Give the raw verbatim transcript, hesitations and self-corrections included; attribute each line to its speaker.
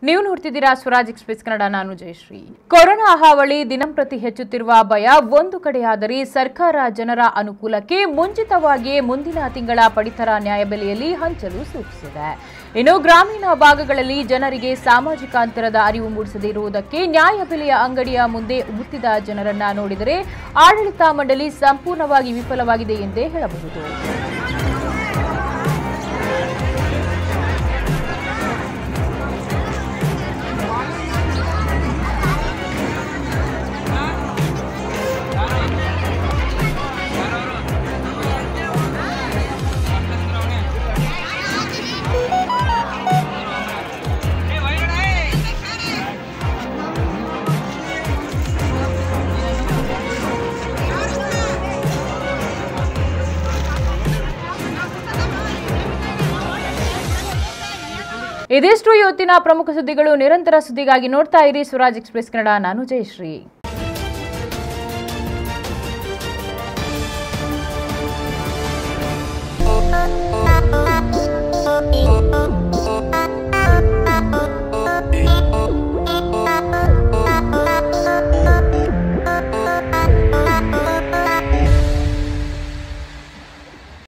Speaker 1: ನೀವು ನೋಡ್ತಿದ್ದೀರಾ ಸ್ವರಾಜ್ ಎಕ್ಸ್‌ಪ್ರೆಸ್ ಕನ್ನಡ. ನಾನು ಜಯಶ್ರೀ. ಕೊರೋನಾ ಹಾವಳಿ ದಿನಂಪ್ರತಿ ಹೆಚ್ಚುತ್ತಿರುವ ಭಯ ಒಂದು ಕಡೆಯಾದರೆ ಸರ್ಕಾರ ಜನರ ಅನುಕೂಲಕ್ಕೆ ಮುಂಚಿತವಾಗಿಯೇ ಮುಂದಿನ ತಿಂಗಳ ಪಡಿತರ ನ್ಯಾಯಬೆಲೆಯಲ್ಲಿ ಹಂಚಲು ಸೂಚಿಸಿದೆ. ಇನ್ನು ಗ್ರಾಮೀಣ ಭಾಗಗಳಲ್ಲಿ ಜನರಿಗೆ ಸಾಮಾಜಿಕ ಅಂತರದ ಅರಿವು ಮೂಡಿಸದೇ ಇರುವುದಕ್ಕೆ ನ್ಯಾಯಬೆಲೆಯ ಅಂಗಡಿಯ ಮುಂದೆ ಮುತ್ತಿದ ಜನರನ್ನ ನೋಡಿದರೆ ಆಡಳಿತ ಮಂಡಳಿ ಸಂಪೂರ್ಣವಾಗಿ ವಿಫಲವಾಗಿದೆ ಎಂದೇ ಹೇಳಬಹುದು. ಇದಿಷ್ಟು ಇವತ್ತಿನ ಪ್ರಮುಖ ಸುದ್ದಿಗಳು. ನಿರಂತರ ಸುದ್ದಿಗಾಗಿ ನೋಡ್ತಾ ಇರಿ ಸ್ವರಾಜ್ ಎಕ್ಸ್‌ಪ್ರೆಸ್ ಕನ್ನಡ. ನಾನು ಜಯಶ್ರೀ.